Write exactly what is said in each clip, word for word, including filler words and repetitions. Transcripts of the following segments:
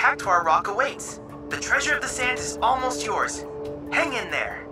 Cactuar rock awaits. The treasure of the sand is almost yours. Hang in there.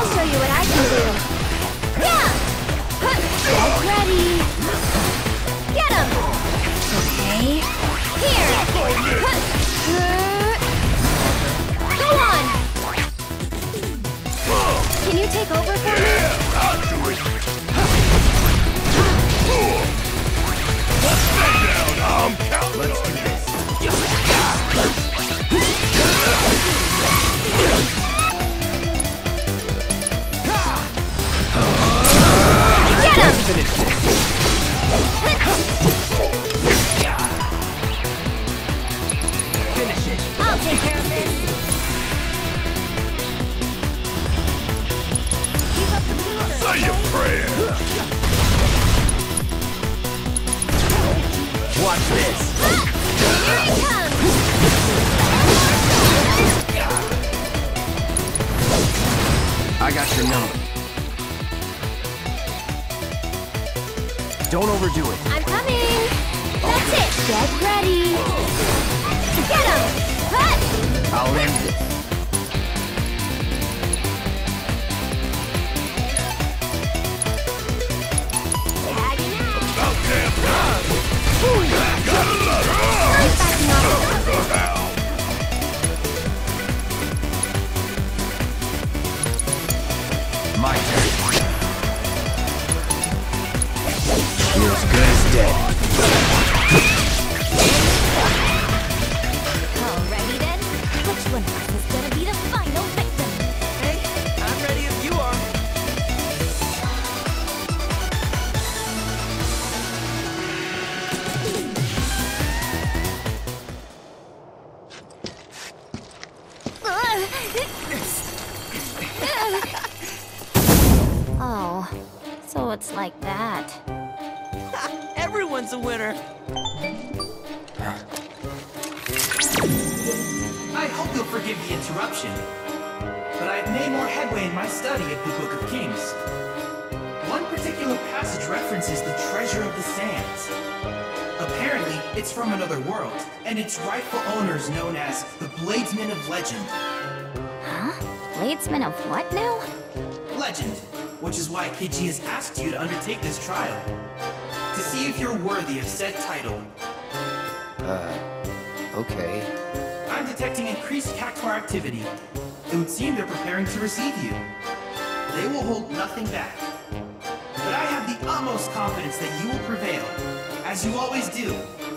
I'll show you what I can do. Yeah! Get ready. Get him! Okay. Here! Go on! Can you take over for me? Yeah, I'll do it. Stay down, I'm counting. Let's do this. Get him! Finish this. Finish it. I'll take care of this. Keep up the movement. Say your prayer. Watch this. Here he comes! I got your number. Don't overdo it. I'm coming! That's it! Get ready! Get him! Hut! I'll end this. Tagging out! About damn time. Gotta love it. I'm backing off. My turn. You're as good as dead. Alrighty then. Which one of us is gonna be the final victim? Hey, I'm ready if you are. Oh, so it's like that. Everyone's a winner. I hope you'll forgive the interruption, but I've made more headway in my study of the Book of Kings. One particular passage references the treasure of the sands. Apparently, it's from another world, and its rightful owners known as the Bladesmen of Legend. Huh? Bladesman of what now? Legend, which is why Kiji has asked you to undertake this trial. To see if you're worthy of said title. Uh, okay. I'm detecting increased Cactuar activity. It would seem they're preparing to receive you. They will hold nothing back. But I have the utmost confidence that you will prevail, as you always do.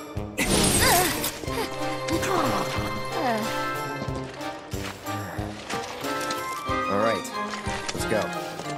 All right, let's go.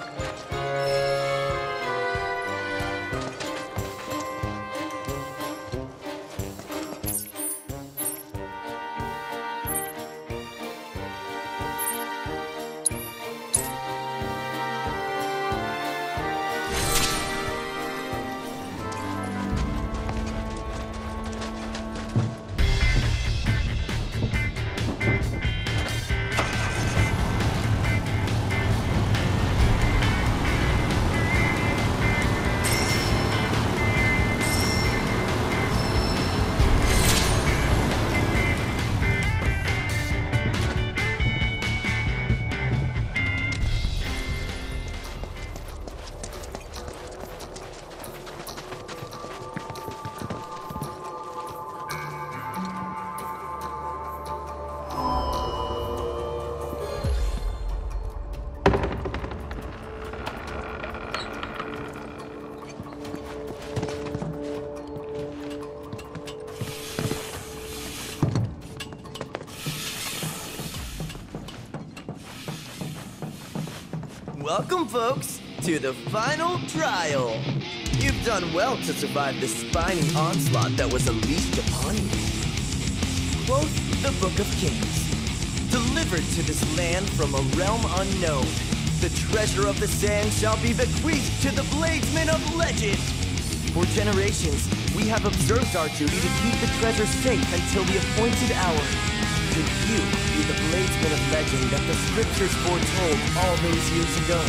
Welcome, folks, to the final trial. You've done well to survive the spiny onslaught that was unleashed upon you. Quote the Book of Kings. Delivered to this land from a realm unknown, the treasure of the sand shall be bequeathed to the Bladesmen of Legend. For generations, we have observed our duty to keep the treasure safe until the appointed hour. Could you be the Bladesmen of Legend that the scriptures foretold all those years ago?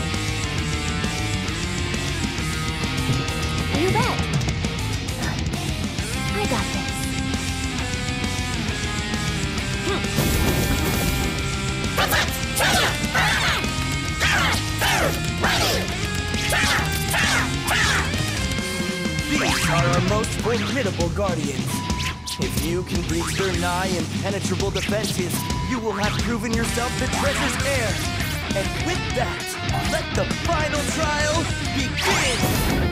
You bet. I got this. are our most formidable guardians. If you can breach their nigh impenetrable defenses, you will have proven yourself the treasure's heir. And with that, let the final trial begin!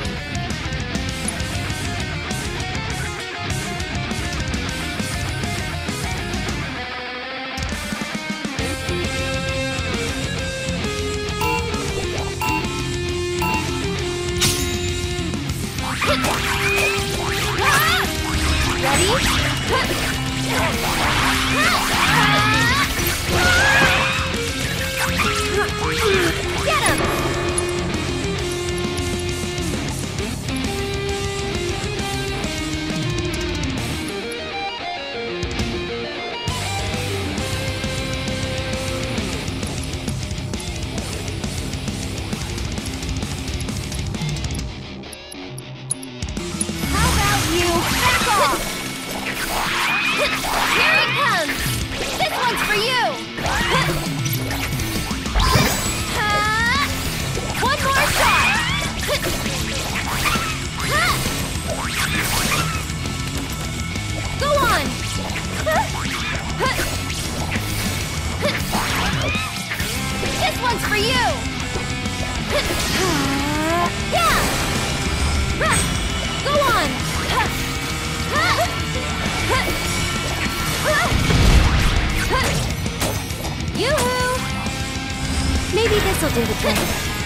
This'll do the trick.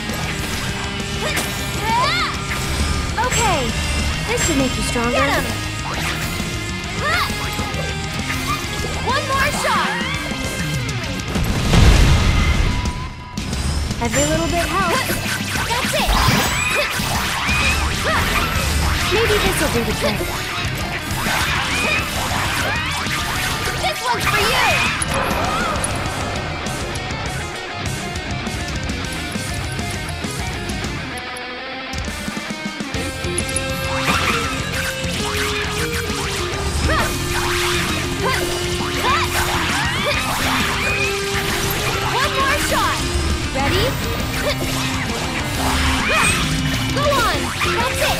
Okay, this should make you stronger. Get him! One more shot! Every little bit helps. That's it! Maybe this'll do the trick. This one's for you! Ready? Go on! That's it!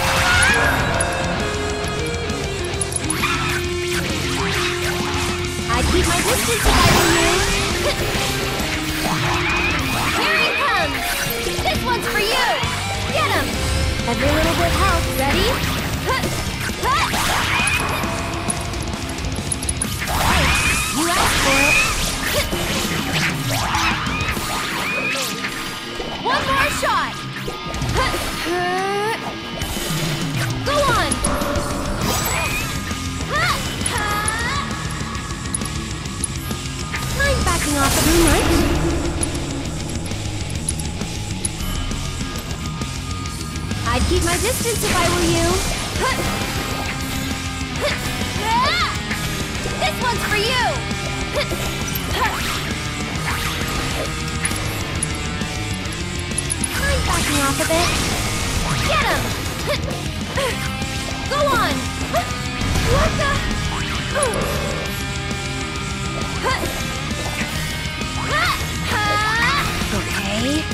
I'd keep my distance if I were you! Here he comes! This one's for you! Get him! Every little bit helps. Ready? Hey, you asked for it! One more shot! Go on! I'm backing off of you, Mike. I'd keep my distance if I were you. This one's for you! Backing off a bit. Get him! Go on! What the? Okay.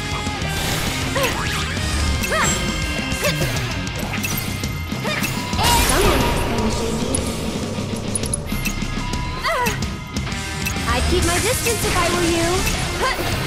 I'd keep my distance if I were you.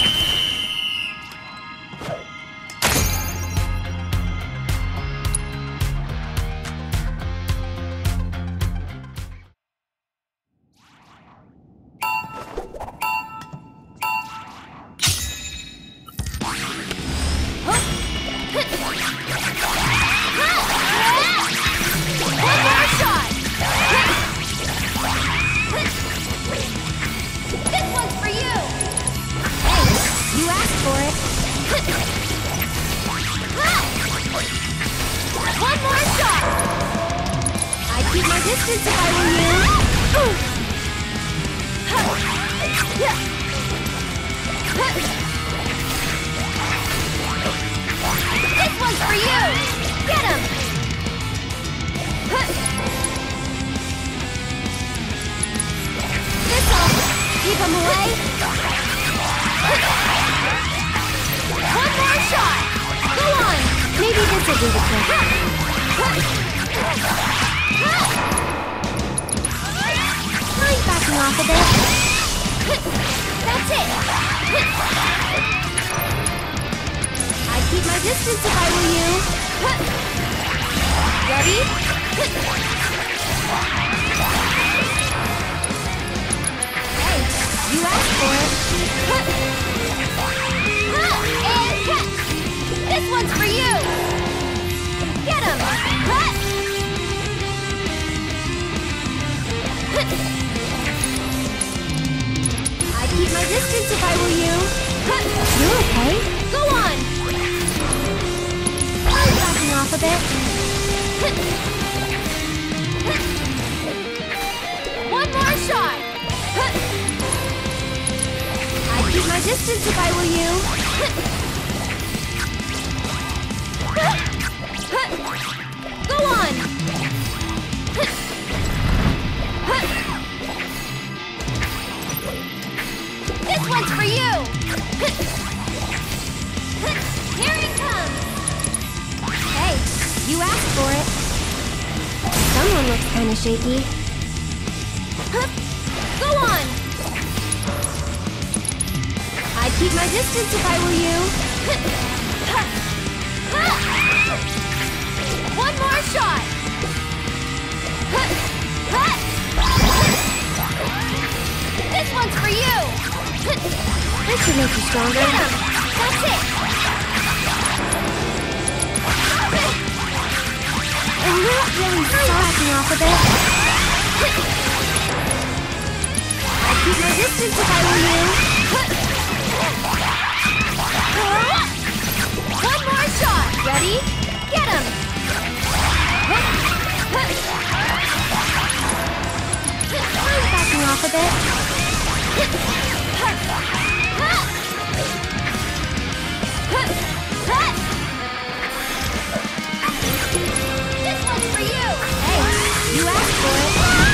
Distance if I were you. This one's for you. Get him. This'll keep him away. One more shot. Go on. Maybe this'll do the trick. off a bit. That's it! I'd keep my distance if I were you. Ready? Hey, you asked for it. And catch! This one's for you! Get him! I'd keep my distance if I were you. You're okay. Go on! I'm backing off a bit. One more shot! I'd keep my distance if I were you. Go on! This one's for you! Here it comes! Hey, you asked for it. Someone looks kinda shaky. Go on! I'd keep my distance if I were you. One more shot! This one's for you! This should make you stronger. Get him! That's it! And you're really slacking off a bit. I'd keep my distance if I were you. One more shot! Ready? Get him! I'm backing off a bit. This one's for you! Hey, you asked for it.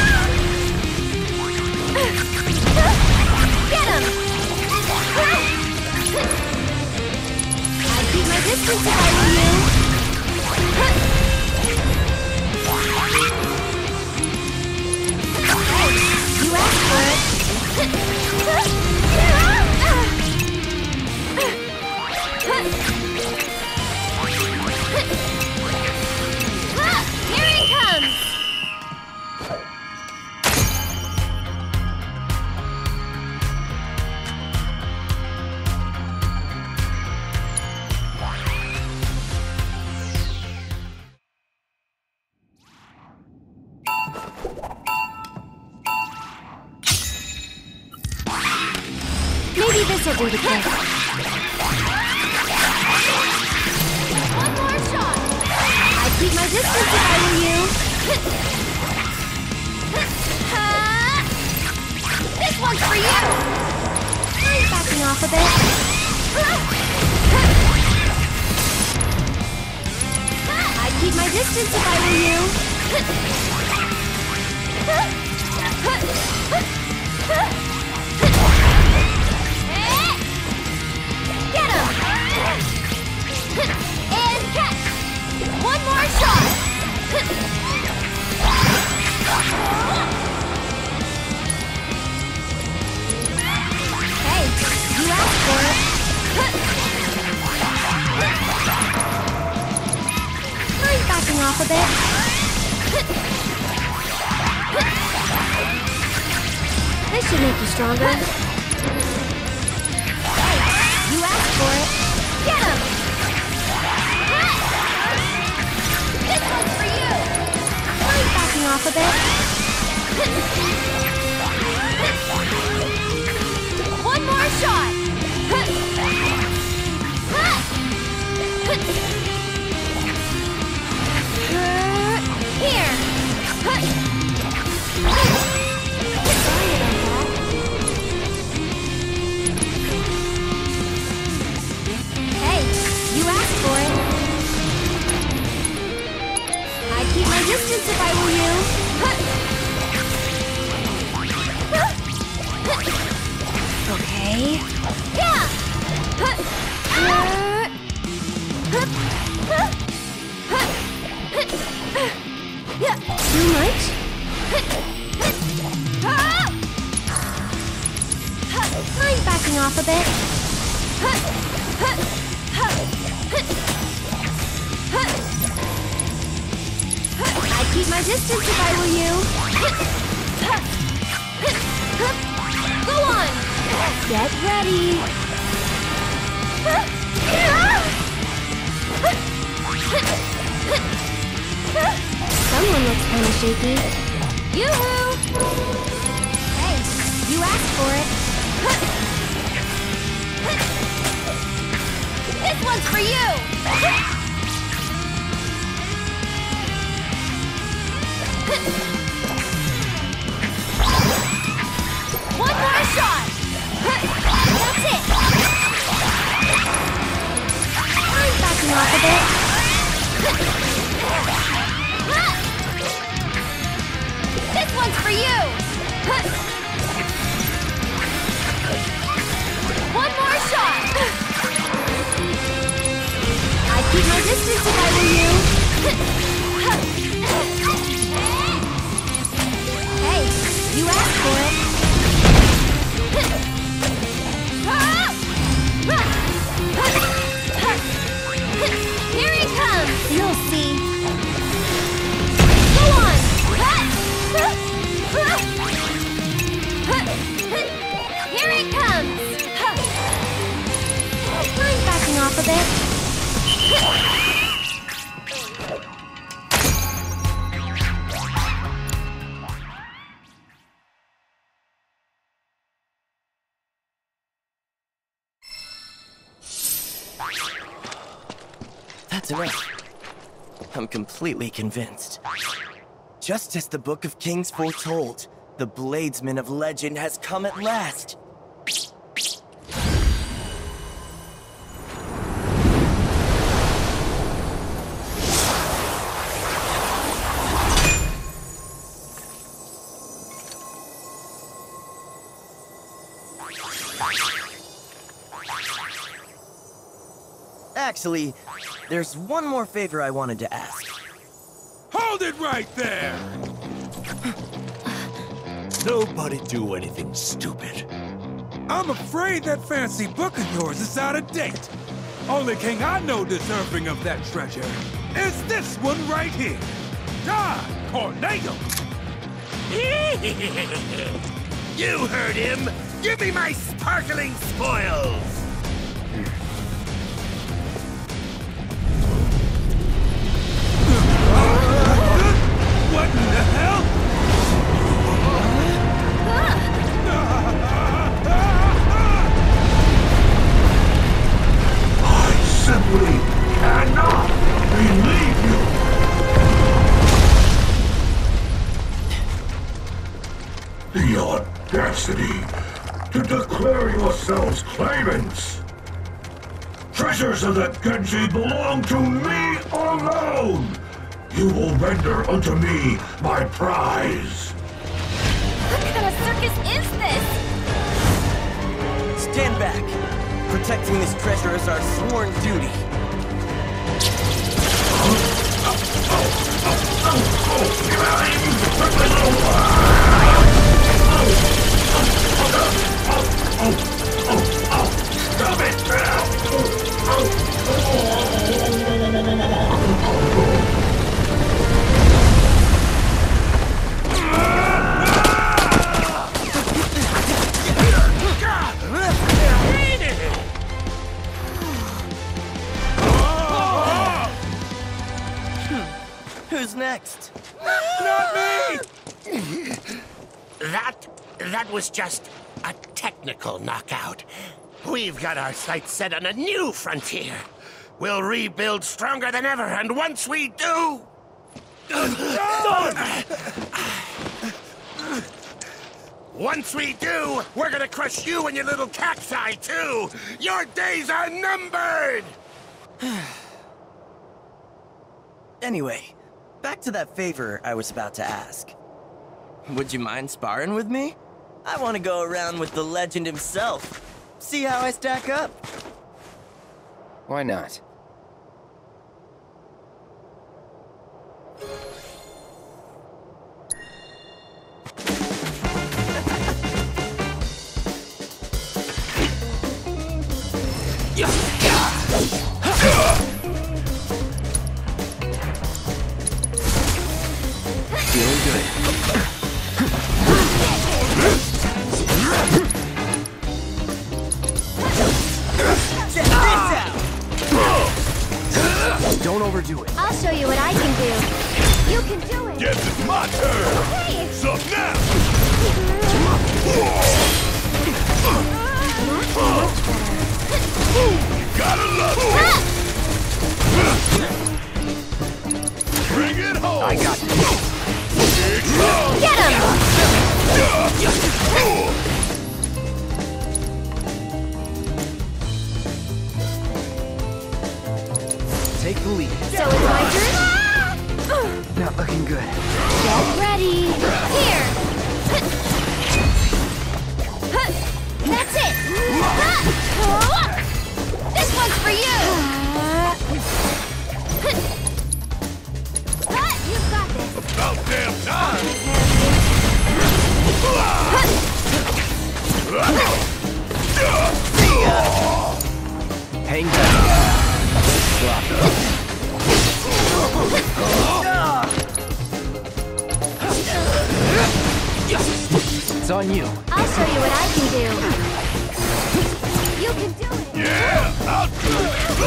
Get him! I'd keep my distance if I were you. Hey, you asked for it. Here it comes! Maybe this'll do the trick. One more shot! I'd keep my distance if I were you. This one's for you! I'm backing off a bit. I'd keep my distance if I were you. Get him! And catch! One more shot! Hey, you asked for it. I'm backing off a bit. This should make you stronger. You asked for it. Get him! This one's for you! I'm backing off a bit. One more shot! Here! Sorry about that. Hey, you asked for it. I'd keep my distance if I were you. Okay. Yeah! Too much? distance if I were you. Go on! Get ready! Someone looks kinda shaky. Yoo-hoo! Hey, you asked for it. This one's for you! One more shot! That's it! I'm backing off a bit. This one's for you! One more shot! I'd keep my distance if I were you. Hey, you asked for it. Here he comes! You'll see. Go on! Here it comes! I'm backing off a bit. That's enough. I'm completely convinced. Just as the Book of Kings foretold, the Bladesman of legend has come at last. Actually, there's one more favor I wanted to ask. Hold it right there! Nobody do anything stupid. I'm afraid that fancy book of yours is out of date. Only king I know deserving of that treasure is this one right here. Don Corneo! You heard him! Give me my sparkling spoils! What in the hell? I simply cannot believe you! The audacity to declare yourselves claimants! Treasures of the Genji belong to me alone! You will render unto me my prize! What kind of circus is this? Stand back. Protecting this treasure is our sworn duty. Stop it now! Who's next? Not me! That... that was just a technical knockout. We've got our sights set on a new frontier. We'll rebuild stronger than ever, and once we do... Once we do, we're gonna crush you and your little cacti, too! Your days are numbered! Anyway, back to that favor I was about to ask. Would you mind sparring with me? I want to go around with the legend himself. See how I stack up. Why not? Don't overdo it. I'll show you what I can do. You can do it. Guess it's my turn. Hey! Sup now? Gotta love it. Bring it home. I got this. Get him! Take the lead. So it's my turn? Not looking good. Get ready. Here. That's it. This one's for you. You've got this. About damn time. Hang down. It's on you. I'll show you what I can do. You can do it. Yeah, I'll do it.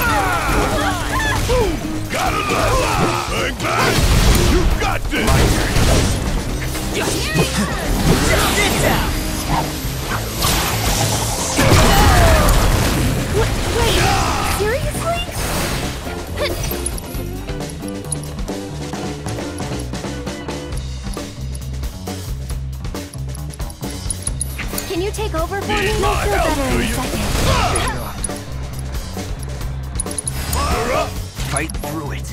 Gotta love it. Bang bang. You got this. Sit down! Wait, seriously? Can you take over for me? Need I'll my feel help, better do in a you? second. Fire up. Fight through it.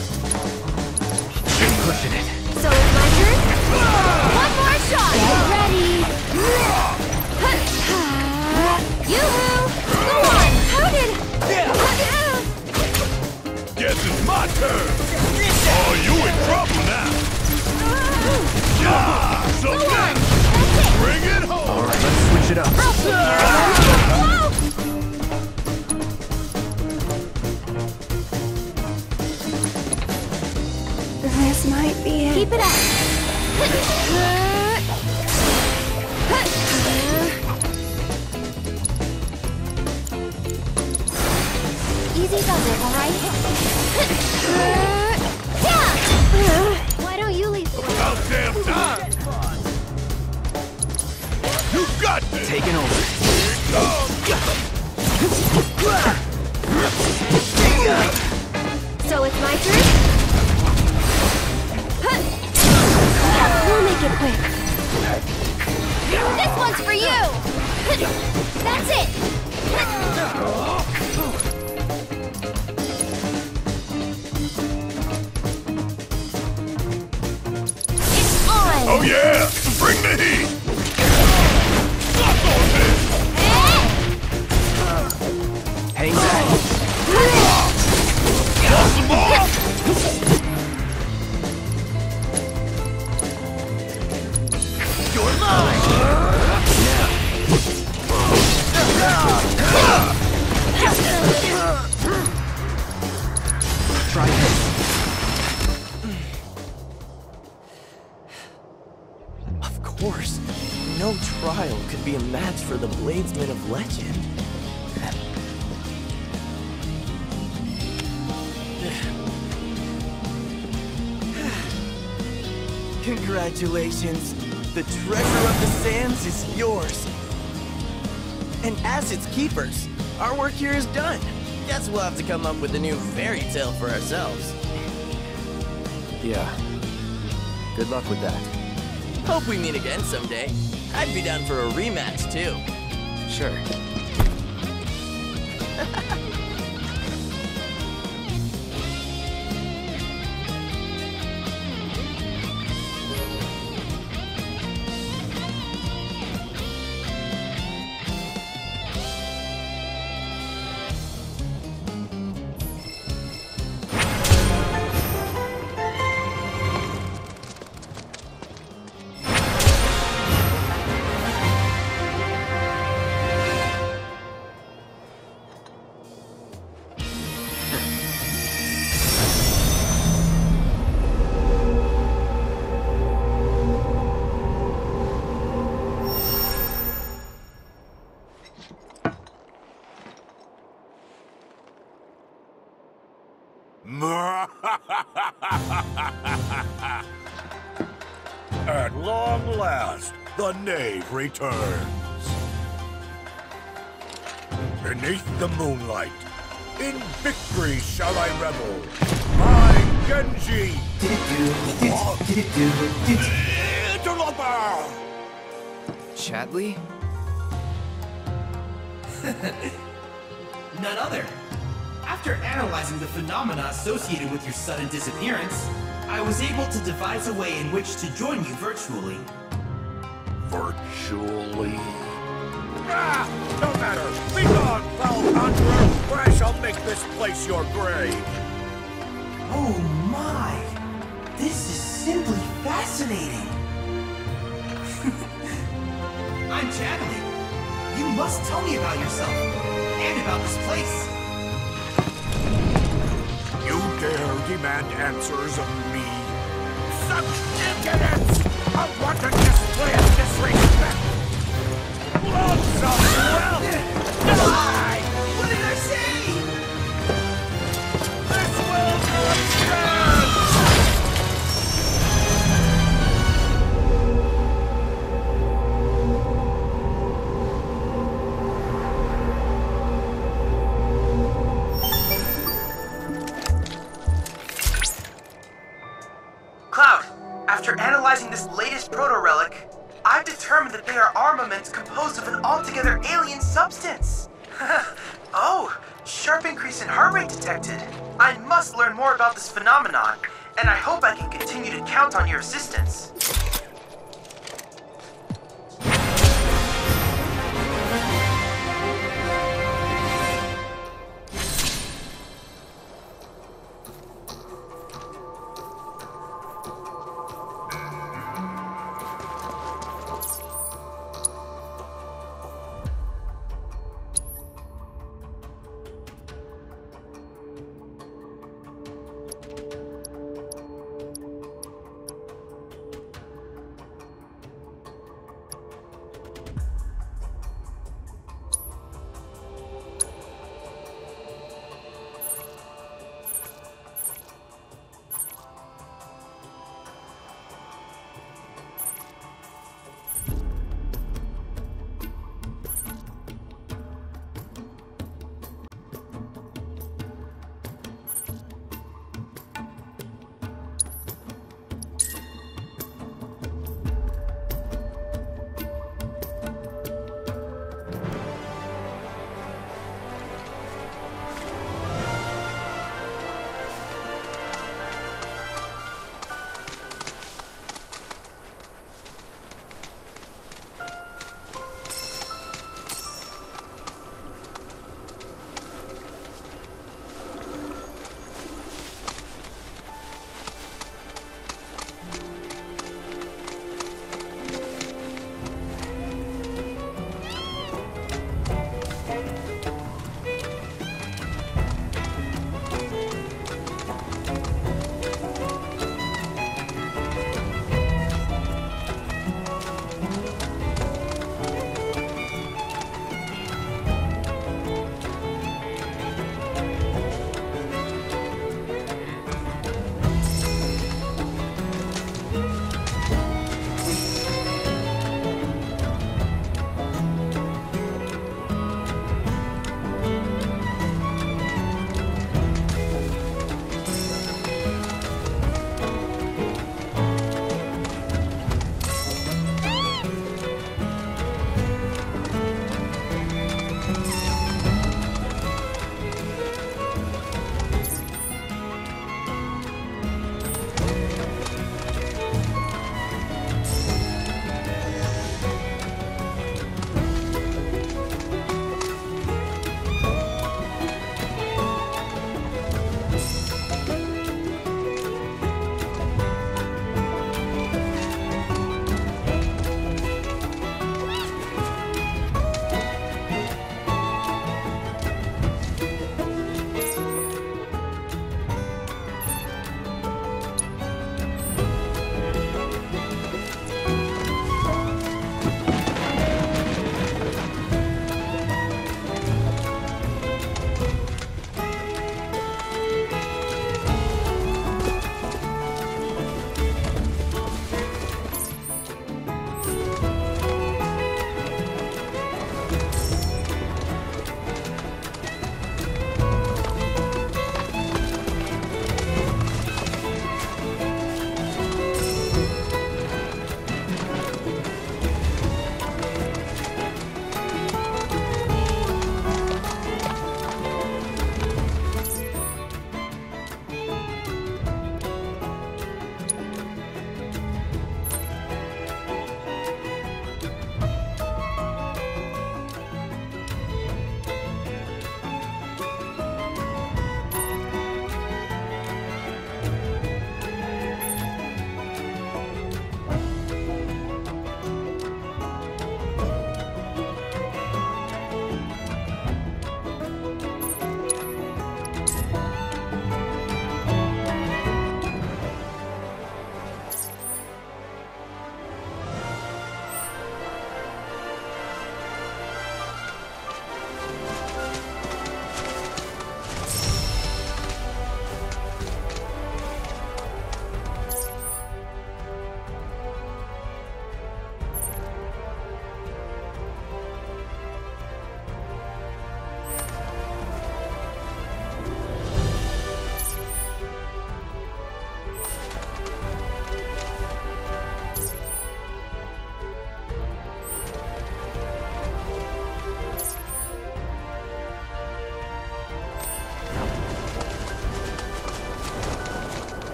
Keep pushing it. So it's my turn? One more shot! Get ready! Yoo-hoo! Go on! How did... Guess it's my turn. Oh, you in trouble now. Yeah, so Go on! now, That's it! bring it home. All right, let's switch it up. I'll take care of them. This might be it. Keep it up! Easy does it, alright? Yeah! Why don't you leave the way? About damn time. You got this. Taking over. So it's my turn? We'll make it quick. This one's for you! That's it! It's on! Oh yeah, bring the heat. Suck on this. Hang back. Want some more? You're mine! Try this. Of course, no trial could be a match for the Bladesman of Legend. Congratulations! The treasure of the sands is yours! And as its keepers, our work here is done. Guess we'll have to come up with a new fairy tale for ourselves. Yeah. Good luck with that. Hope we meet again someday. I'd be down for a rematch, too. Sure. At long last, the knave returns. Beneath the moonlight, in victory shall I revel. I, Genji, Interloper! Chadley? None other. After analyzing the phenomena associated with your sudden disappearance, I was able to devise a way in which to join you virtually. Virtually? Ah! No matter! Be gone, foul conjurer, or I shall make this place your grave! Oh my! This is simply fascinating! I'm Chadley. You must tell me about yourself, and about this place. You dare demand answers of me? Such impudence! A wanton display of disrespect! Lots of wealth! Die! What did I say? This will not stand! Cloud, after analyzing this latest proto-relic, I've determined that they are armaments composed of an altogether alien substance. Oh, sharp increase in heart rate detected. I must learn more about this phenomenon, and I hope I can continue to count on your assistance.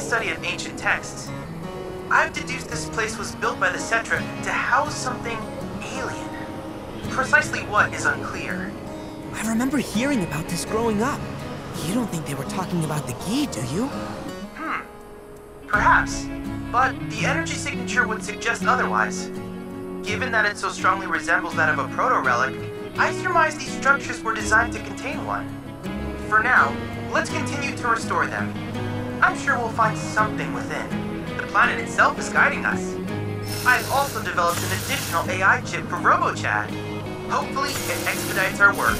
study of ancient texts, I've deduced this place was built by the Cetra to house something alien. Precisely what is unclear. I remember hearing about this growing up. You don't think they were talking about the Gi, do you? Hmm. Perhaps. But the energy signature would suggest otherwise. Given that it so strongly resembles that of a proto-relic, I surmise these structures were designed to contain one. For now, let's continue to restore them. I'm sure we'll find something within. The planet itself is guiding us. I've also developed an additional A I chip for RoboChad. Hopefully, it expedites our work.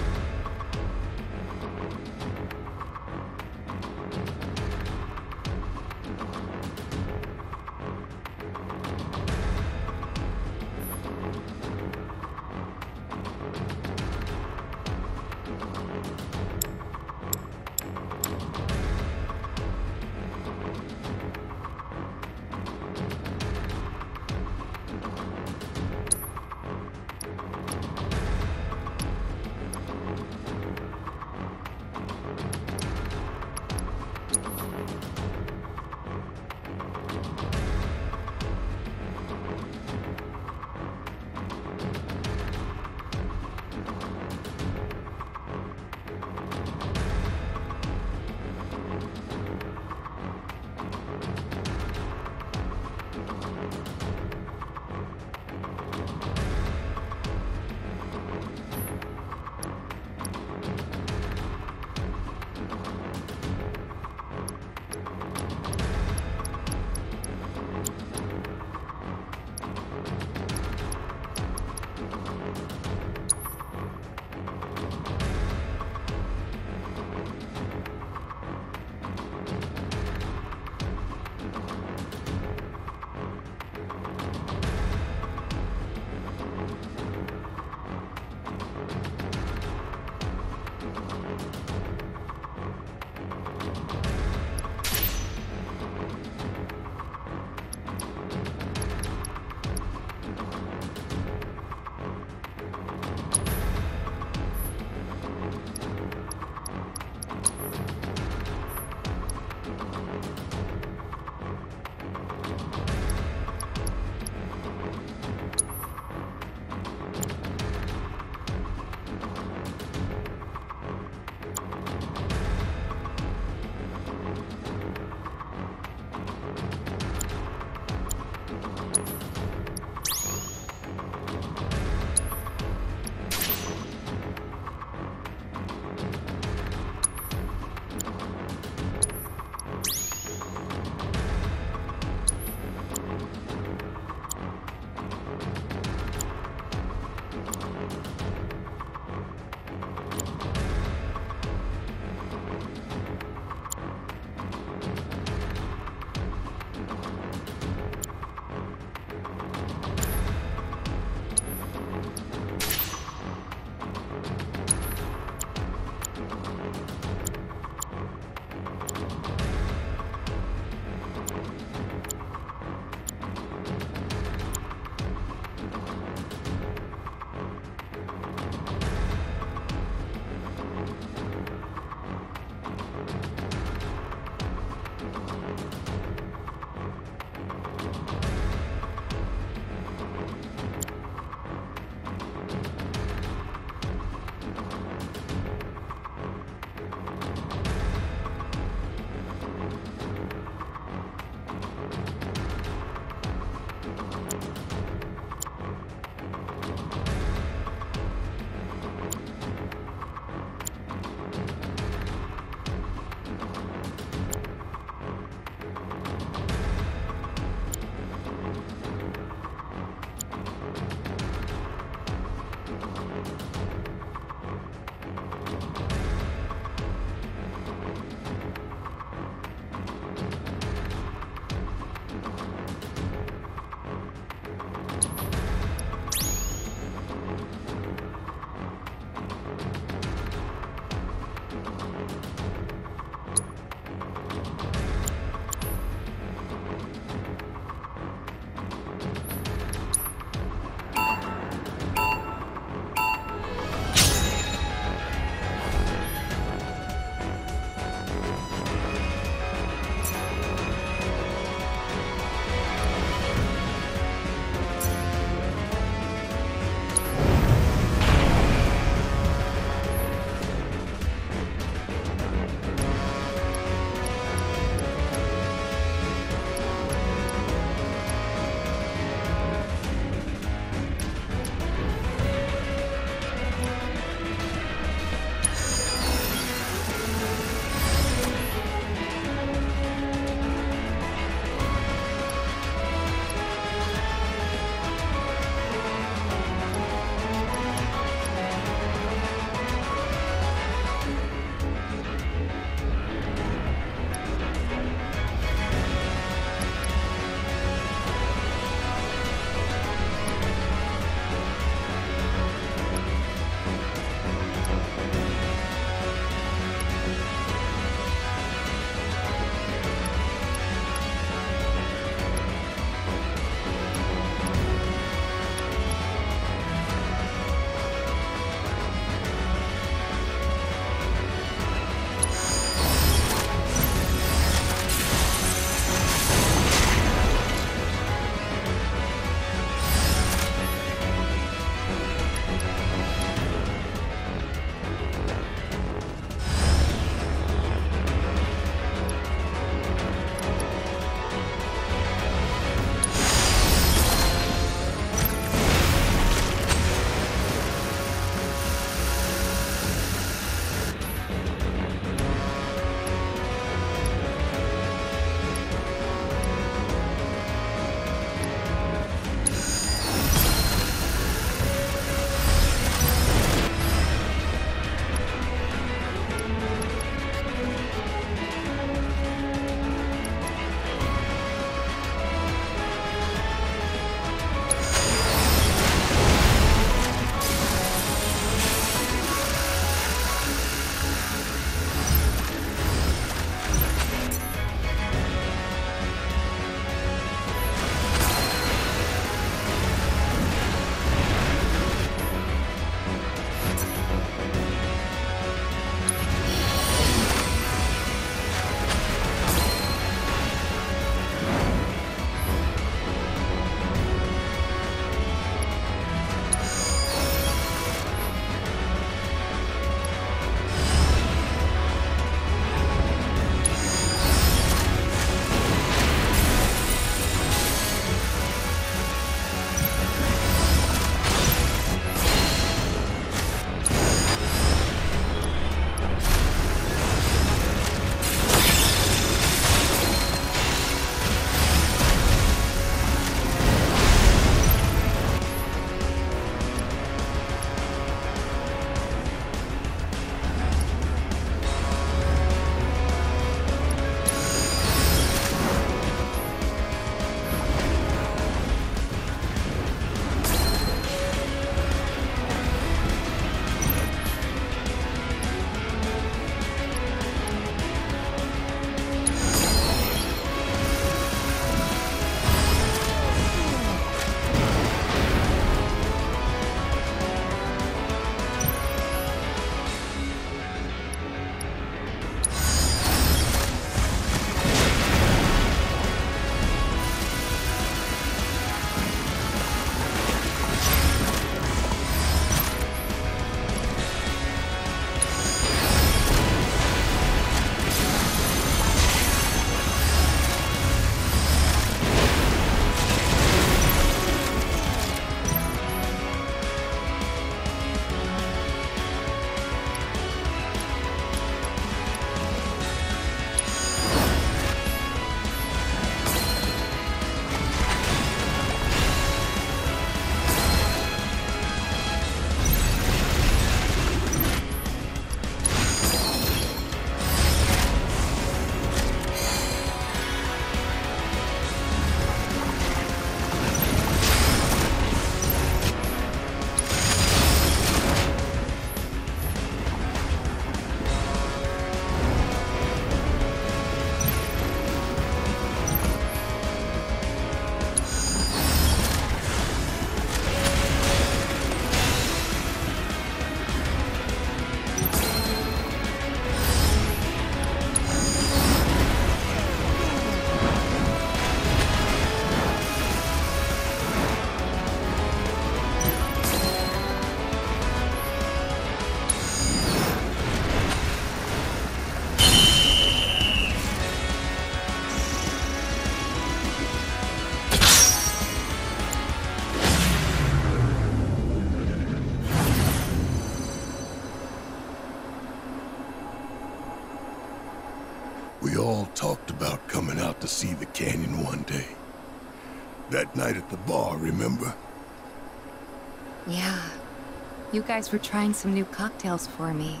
talked about coming out to see the canyon one day. That night at the bar, remember? Yeah. You guys were trying some new cocktails for me.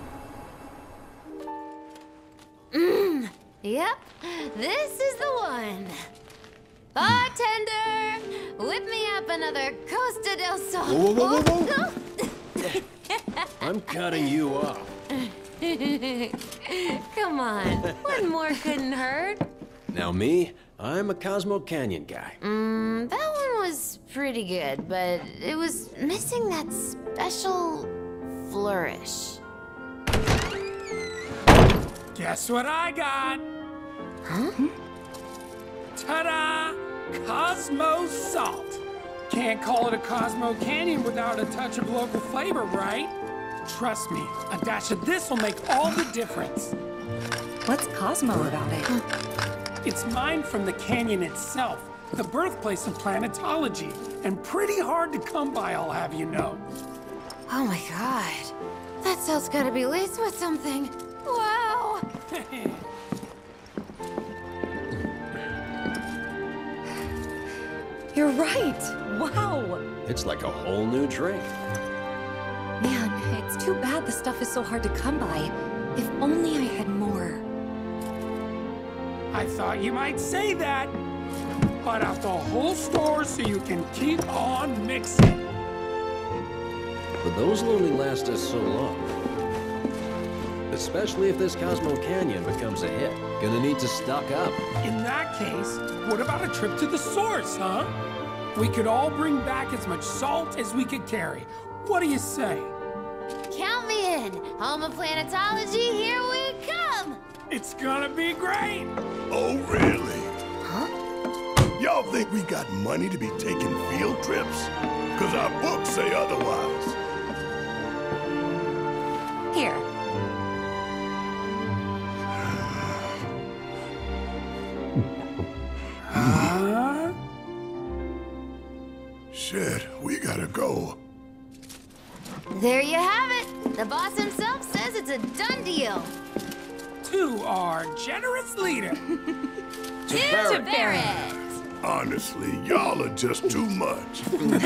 Mmm. Yep. This is the one. Bartender, whip me up another Costa del Sol. Whoa, whoa, whoa, whoa, whoa. I'm cutting you off. Come on, one more couldn't hurt. Now me, I'm a Cosmo Canyon guy. Mmm, that one was pretty good, but it was missing that special flourish. Guess what I got? Huh? Ta-da! Cosmo Salt. Can't call it a Cosmo Canyon without a touch of local flavor, right? Trust me, a dash of this will make all the difference. What's Cosmo about it? It's mined from the canyon itself, the birthplace of planetology, and pretty hard to come by, I'll have you know. Oh my god. That salt's gotta be laced with something. Wow! You're right! Wow! It's like a whole new drink. Man, it's too bad the stuff is so hard to come by. If only I had more. I thought you might say that. Bought out the whole store so you can keep on mixing. But those will only last us so long. Especially if this Cosmo Canyon becomes a hit. Gonna need to stock up. In that case, what about a trip to the source, huh? We could all bring back as much salt as we could carry. What do you say? Count me in! Home of planetology, here we come! It's gonna be great! Oh, really? Huh? Y'all think we got money to be taking field trips? Because our books say otherwise. Here. Huh? Shit, we gotta go. There you have it! The boss himself says it's a done deal! To our generous leader. To Barret! Barret. Honestly, y'all are just too much.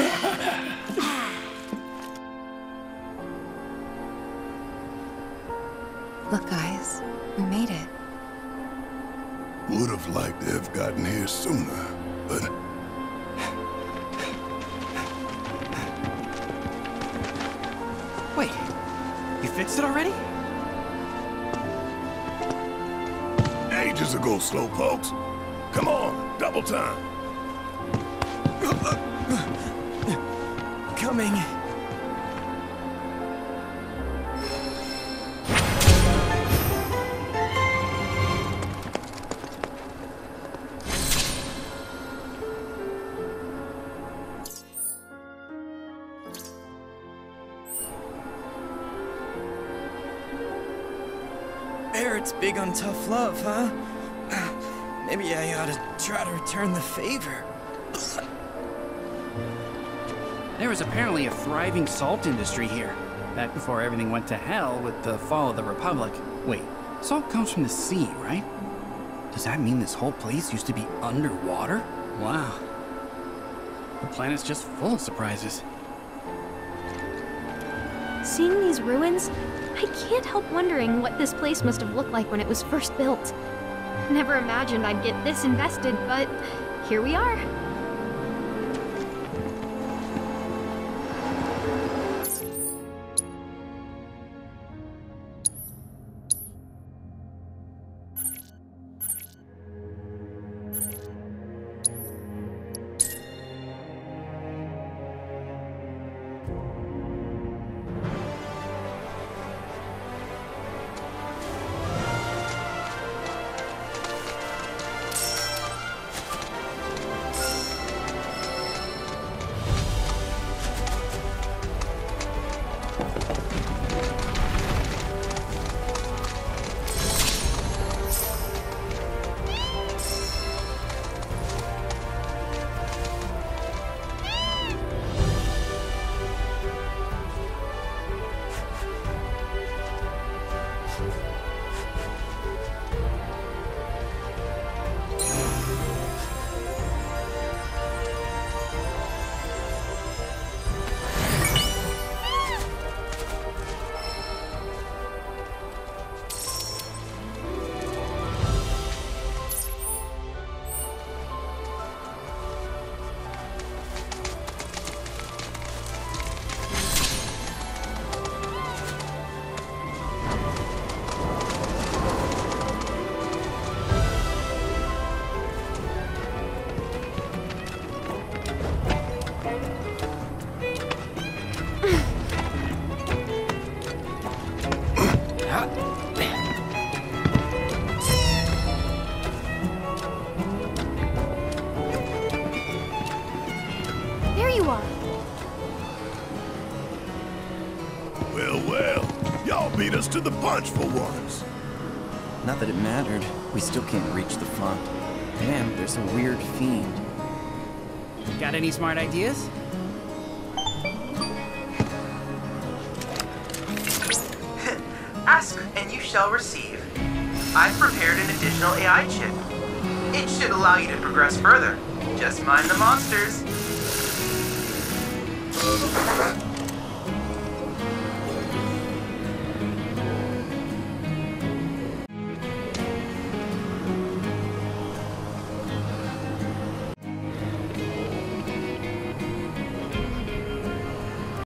Look, guys. We made it. Would have liked to have gotten here sooner, but... Wait, you fixed it already? Ages ago, slowpokes. Come on, double time. Coming. Barret's big on tough love, huh? Maybe I ought to try to return the favor. There was apparently a thriving salt industry here, back before everything went to hell with the fall of the Republic. Wait, salt comes from the sea, right? Does that mean this whole place used to be underwater? Wow. The planet's just full of surprises. Seeing these ruins, I can't help wondering what this place must have looked like when it was first built. Never imagined I'd get this invested, but here we are. Well, well. Y'all beat us to the punch for once. Not that it mattered. We still can't reach the font. Damn, there's a weird fiend. Got any smart ideas? Ask and you shall receive. I've prepared an additional A I chip. It should allow you to progress further. Just mind the monsters.